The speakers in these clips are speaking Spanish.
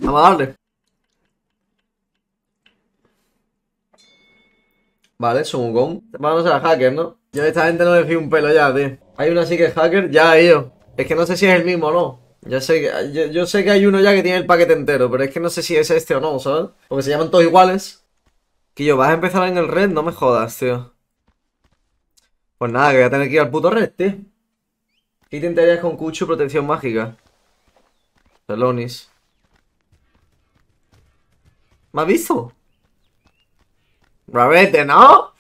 Vamos a darle. Vale, Sumugón. Vamos a ser hacker, ¿no? Yo a esta gente no me fío un pelo ya, tío. Hay una sí que es hacker, ya, ellos. Es que no sé si es el mismo o no. Yo sé que hay uno ya que tiene el paquete entero, pero es que no sé si es este o no, ¿sabes? Porque se llaman todos iguales. Quillo, vas a empezar en el red, no me jodas, tío. Pues nada, que voy a tener que ir al puto red, tío. ¿Qué intentarías con Cucho protección mágica? Celonis. ¿Me has visto? Rabete, ¿no?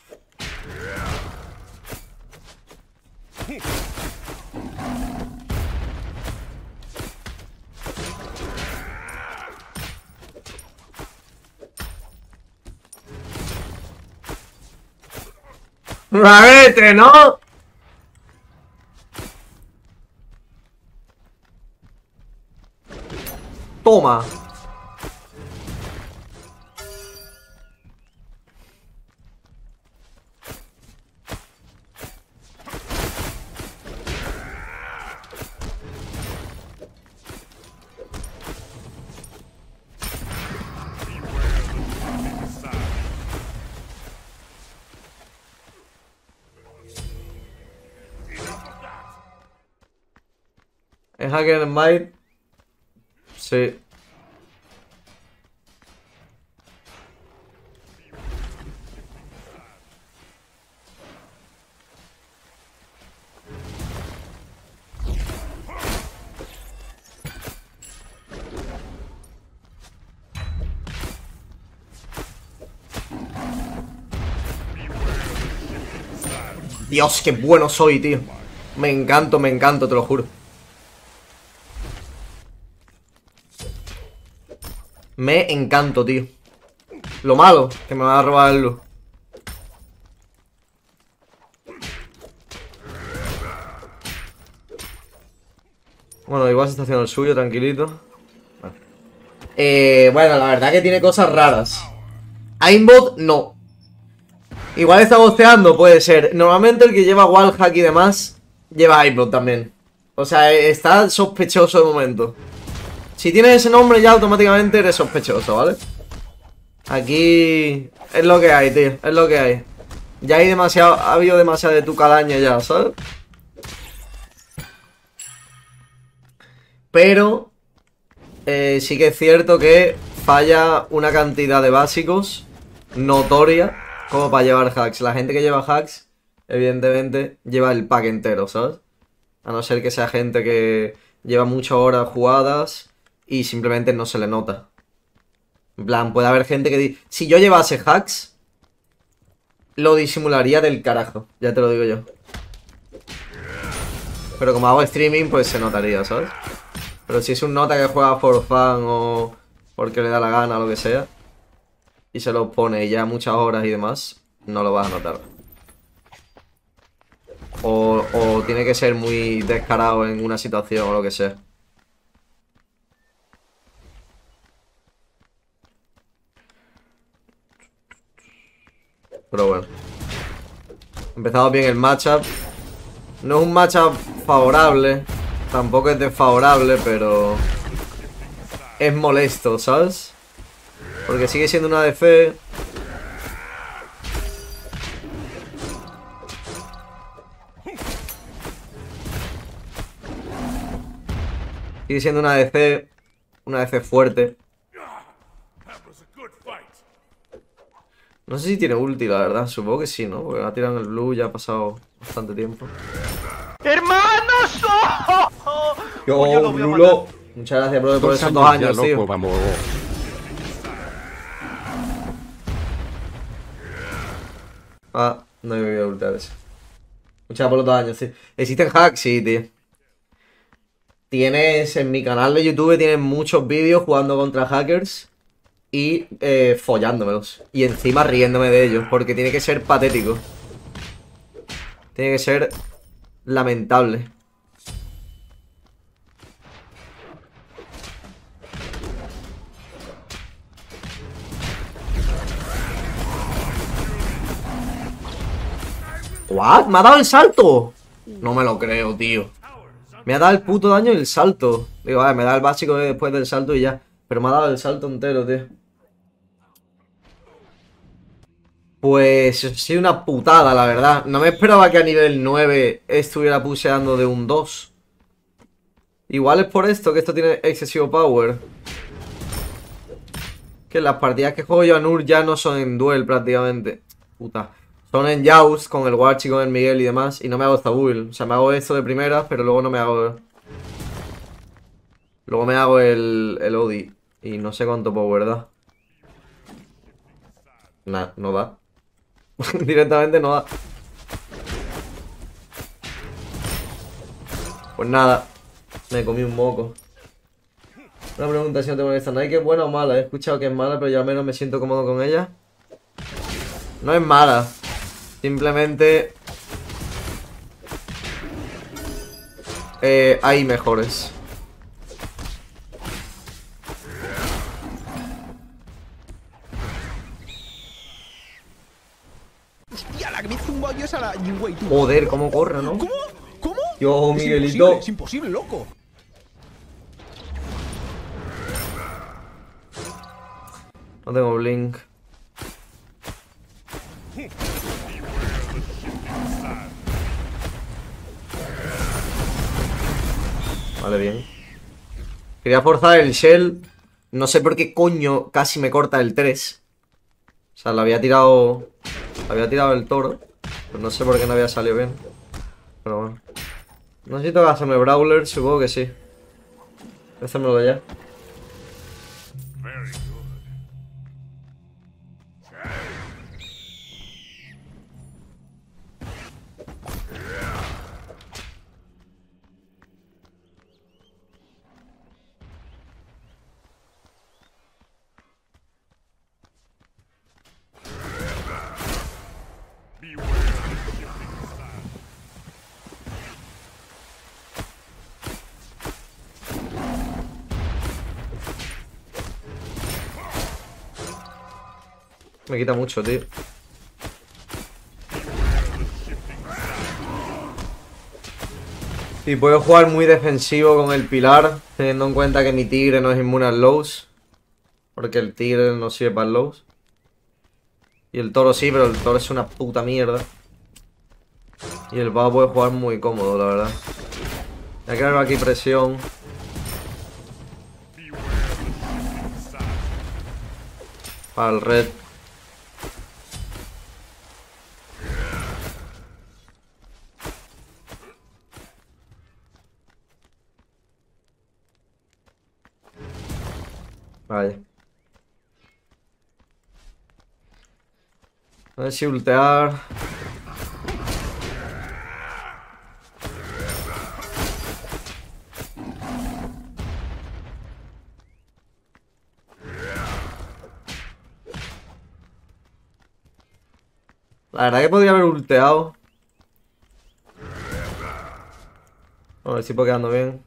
Rabete, ¿no? Toma. ¿Es hacker en Might? Sí. Dios, qué bueno soy, tío. Me encanto, te lo juro. Me encanto, tío. Lo malo, que me va a robar el luz. Bueno, igual se está haciendo el suyo, tranquilito. Bueno, la verdad que tiene cosas raras. Aimbot, no. Igual está bosteando, puede ser. Normalmente el que lleva wallhack y demás lleva aimbot también. O sea, está sospechoso de momento. Si tienes ese nombre ya automáticamente eres sospechoso, ¿vale? Aquí es lo que hay, tío. Es lo que hay. Ya hay demasiado, ha habido demasiada de tu calaña ya, ¿sabes? Pero sí que es cierto que falla una cantidad de básicos notoria como para llevar hacks. La gente que lleva hacks, evidentemente, lleva el pack entero, ¿sabes? A no ser que sea gente que lleva muchas horas jugadas y simplemente no se le nota. En plan, puede haber gente que dice, si yo llevase hacks, lo disimularía del carajo, ya te lo digo yo. Pero como hago streaming, pues se notaría, ¿sabes? Pero si es un nota que juega for fun o porque le da la gana o lo que sea, y se lo pone ya muchas horas y demás, no lo vas a notar. O tiene que ser muy descarado en una situación o lo que sea. Pero bueno. Empezamos bien el matchup. No es un matchup favorable. Tampoco es desfavorable, pero es molesto, ¿sabes? Porque sigue siendo una ADC. Sigue siendo una ADC. Una ADC fuerte. No sé si tiene ulti, la verdad. Supongo que sí, ¿no? Porque la tiran el blue, ya ha pasado bastante tiempo. ¡Hermanos! Yo, Lulo. Muchas gracias, brother, por esos 2 años, ya, tío. loco, vamos. Ah, no me voy a ultear eso. Muchas gracias por los 2 años, sí. ¿Existen hacks? Sí, tío. Tienes en mi canal de YouTube, tienes muchos vídeos jugando contra hackers y follándomelos. Y encima riéndome de ellos, porque tiene que ser patético. Tiene que ser lamentable. ¿What? ¿Me ha dado el salto? No me lo creo, tío. Me ha dado el puto daño y el salto. Digo, vale, me da el básico después del salto y ya. Pero me ha dado el salto entero, tío. Pues sí, una putada, la verdad. No me esperaba que a nivel 9 estuviera pusheando de un 2. Igual es por esto que esto tiene excesivo power. Que las partidas que juego yo a Nur ya no son en duel prácticamente. Puta. Son en Joust con el Warchi, con el Miguel y demás. Y no me hago esta build. O sea, me hago esto de primeras, pero luego no me hago... Luego me hago el Odi. Y no sé cuánto power da. Nah, no da. Directamente no da. Pues nada. Me comí un moco. Una pregunta si no te molesta. ¿Nike es buena o mala? He escuchado que es mala, pero yo al menos me siento cómodo con ella. No es mala. Simplemente... hay mejores. Hostia, la que me zumbado yo es a la Jinwei, tú. Joder, cómo corre, ¿no? ¿Cómo? ¿Cómo? Yo, Es Miguelito. es imposible, loco. No tengo blink. Vale, bien. Quería forzar el shell. No sé por qué coño casi me corta el 3. O sea, le había tirado... Había tirado el toro. Pero no sé por qué no había salido bien. Pero bueno. No necesito hacerme Brawler, supongo que sí. Voy a hacérmelo ya. Me quita mucho, tío. Y puedo jugar muy defensivo con el pilar, teniendo en cuenta que mi tigre no es inmune al lows. Porque el tigre no sirve para el lows. Y el toro sí, pero el toro es una puta mierda. Y el pavo puede jugar muy cómodo, la verdad. Hay que dar aquí presión. Para el red. Vaya. A ver si ultear. La verdad que podría haber ulteado. A ver si puedo quedando bien.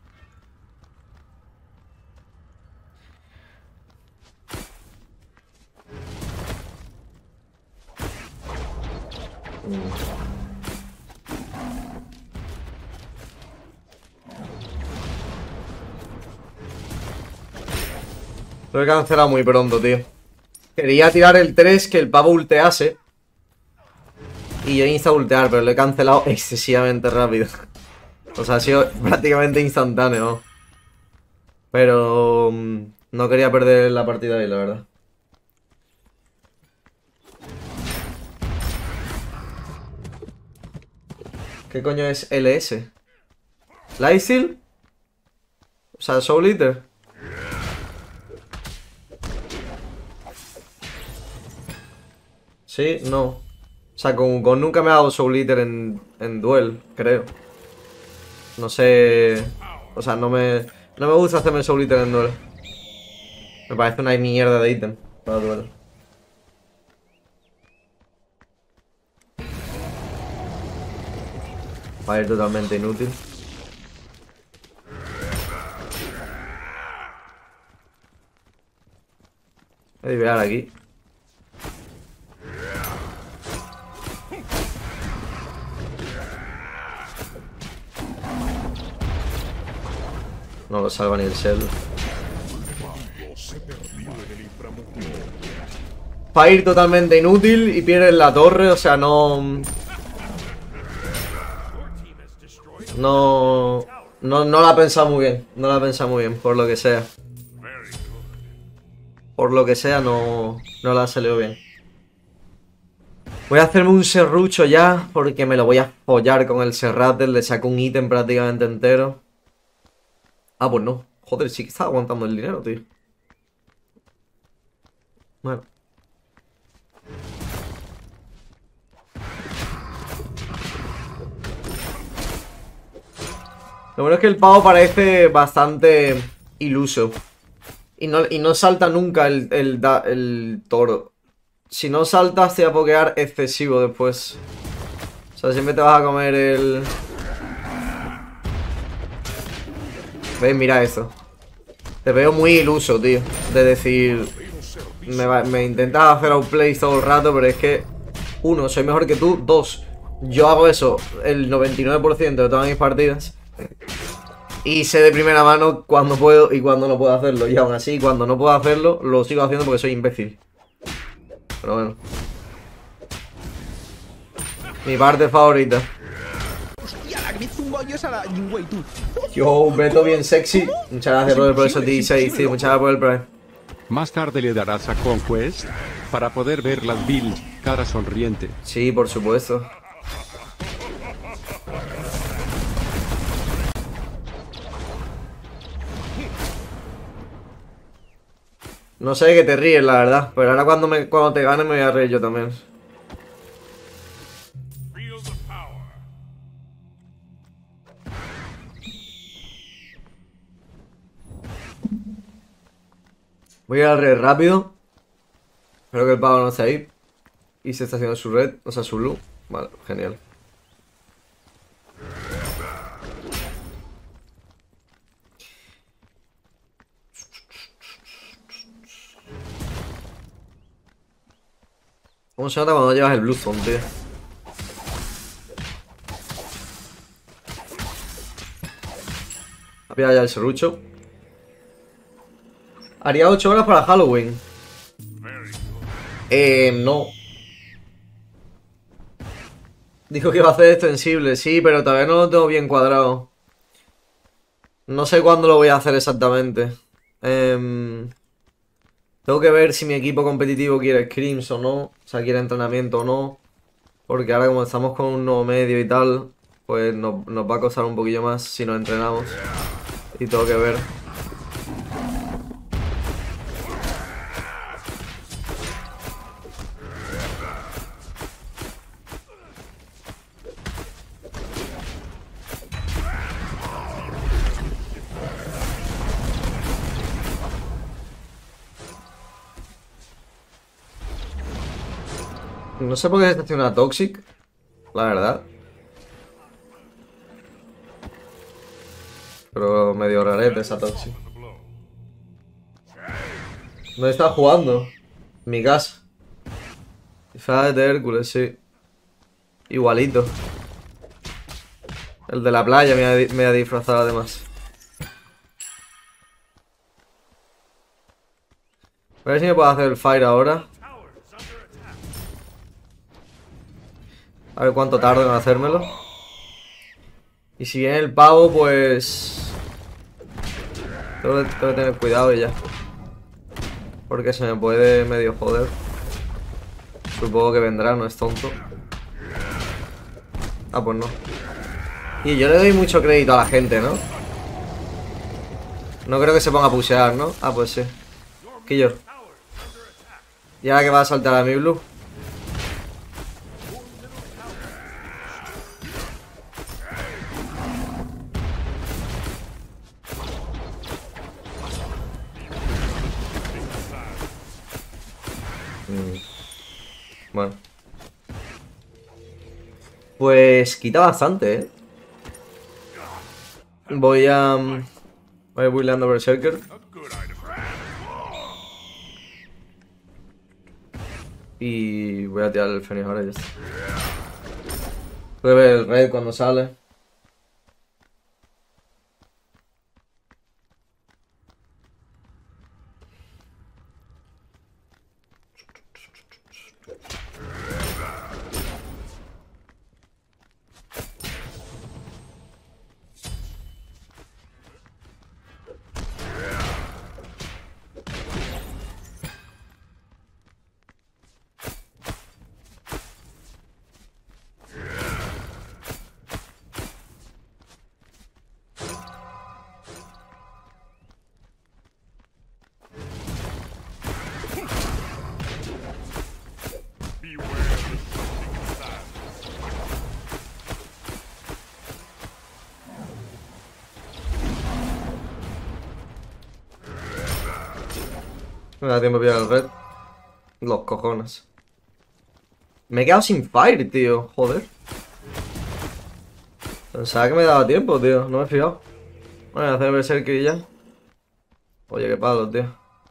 Lo he cancelado muy pronto, tío. Quería tirar el 3 que el pavo ultease. Y yo insta ultear, pero lo he cancelado excesivamente rápido. O sea, ha sido prácticamente instantáneo. Pero no quería perder la partida ahí, la verdad. ¿Qué coño es LS? ¿Lifesteal? O sea, Soul Eater. Sí, no. O sea, con nunca me ha dado Soul Eater en duel, creo. No sé. O sea, no me gusta hacerme Soul Eater en duel. Me parece una mierda de ítem para duel. Va a ir totalmente inútil. Voy a divear aquí. No lo salva ni el shell. Fire totalmente inútil y pierdes la torre, o sea, no... No la ha pensado muy bien. No la ha pensado muy bien, por lo que sea. Por lo que sea, no la ha salido bien. Voy a hacerme un serrucho ya, porque me lo voy a follar con el Serratel. Le saco un ítem prácticamente entero. Ah, pues no. Joder, sí que está aguantando el dinero, tío. Bueno. Lo bueno es que el pavo parece bastante iluso. Y no salta nunca el toro. Si no saltas te va a pokear excesivo después. O sea, siempre te vas a comer el... ¿Ves? Mira eso. Te veo muy iluso, tío. De decir... Me intentas hacer outplay todo el rato, pero es que... Uno, soy mejor que tú. Dos, yo hago eso el 99% de todas mis partidas. Y sé de primera mano cuándo puedo y cuándo no puedo hacerlo. Y aún así, cuando no puedo hacerlo, lo sigo haciendo porque soy imbécil. Pero bueno. Mi parte favorita. Hostia, la que me zumba yo es a la Jingwei, tú. Yo, Beto bien sexy. Muchas gracias por esos 16, tío. Muchas gracias por el Prime. Más tarde le darás a Conquest para poder ver las builds cara sonriente. Sí, por supuesto. No sé de qué te ríes, la verdad. Pero ahora cuando te gane me voy a reír yo también. Voy a ir al red rápido. Espero que el pavo no esté ahí. Y se está haciendo su red, o sea, su blue. Vale, genial. ¿Cómo se nota cuando llevas el Blue Zone, tío? Ha pillado ya el serrucho. Haría 8 horas para Halloween. No. Dijo que iba a hacer extensible, sí, pero todavía no lo tengo bien cuadrado. No sé cuándo lo voy a hacer exactamente. Tengo que ver si mi equipo competitivo quiere scrims o no. O sea, quiere entrenamiento o no. Porque ahora como estamos con un nuevo medio y tal, pues nos va a costar un poquillo más si nos entrenamos. Y tengo que ver. No sé por qué se está haciendo una Toxic, la verdad. Pero medio rarete esa Toxic. ¿Dónde está jugando? Mi casa. Disfraz de Hércules, sí. Igualito. El de la playa me ha disfrazado además. A ver si me puedo hacer el fire ahora. A ver cuánto tardo en hacérmelo. Y si viene el pavo, pues... Tengo que tener cuidado y ya. Porque se me puede medio joder. Supongo que vendrá, no es tonto. Ah, pues no. Y yo le doy mucho crédito a la gente, ¿no? No creo que se ponga a pushear, ¿no? Ah, pues sí. Quillo. ¿Y ahora que va a saltar a mi blue? Bueno. Pues quita bastante, ¿eh? Voy a ir buileando Berserker. Y voy a tirar el Fénix ahora y ya está. Voy a ver el raid cuando sale. Me da tiempo a pillar el red. Los cojones. Me he quedado sin fire, tío. Joder. Pensaba que me daba tiempo, tío. No me he fijado. Bueno, hacer berserker y ya. Oye, qué palo, tío.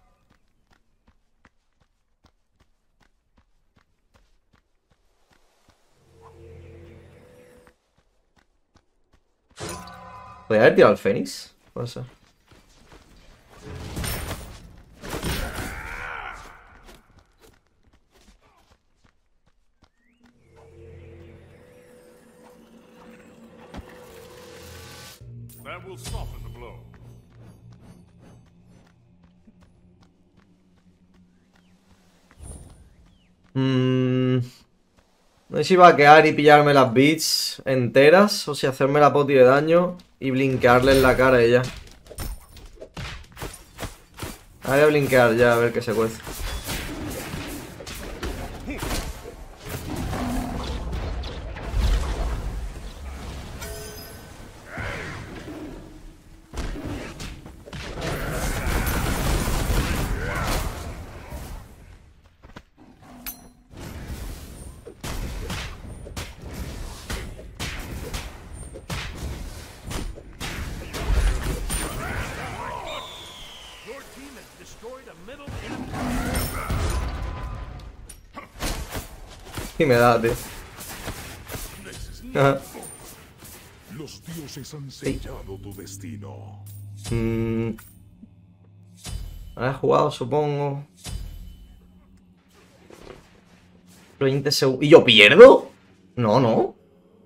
¿Podría haber tirado al Fénix? Puede ser. That will soften the blow. No sé si va a quedar y pillarme las beats enteras o si hacerme la poti de daño y blinkearle en la cara a ella. Voy a blinkear ya a ver qué se cuece. Y me da, tío. Ajá. Los dioses han sellado tu destino. Ahora he jugado, supongo. 20 segundos. ¿Y yo pierdo? No, no.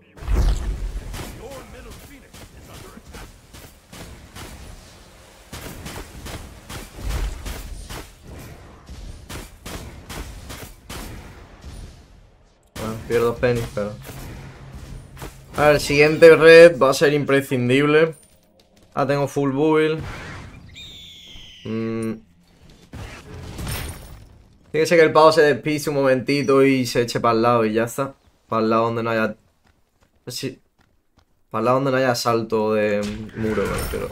Bueno, pierdo Fénix, pero... A ver, el siguiente red va a ser imprescindible. Ah, tengo full build. Fíjese que el pavo se despise un momentito y se eche para el lado y ya está. Para el lado donde no haya... Sí. Para el lado donde no haya salto de muro, pero...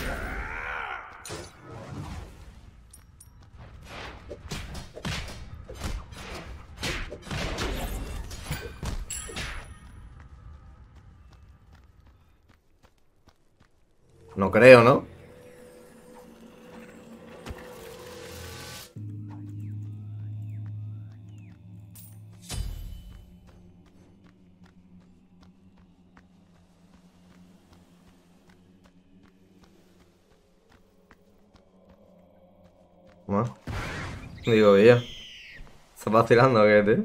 No creo, ¿no? Bueno, digo, ya. ¿Estás vacilando o qué, tío?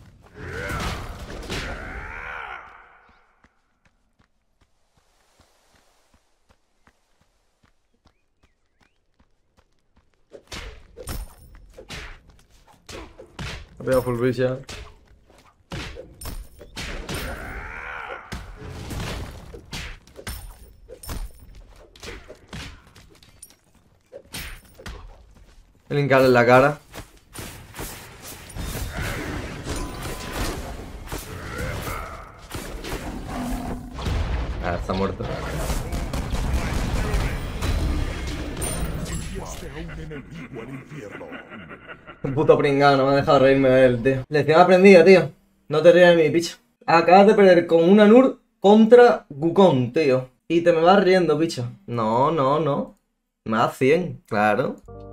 He pegado full reach ya. He linkado en la cara. Ah, está muerto. Enviaste a un enemigo al infierno. Un puto pringado, no me ha dejado reírme de él, tío. Lección aprendida, tío. No te rías de mi picha. Acabas de perder con una Nur contra Wukong, tío. Y te me vas riendo, picha. No, no, no. Me das 100, claro.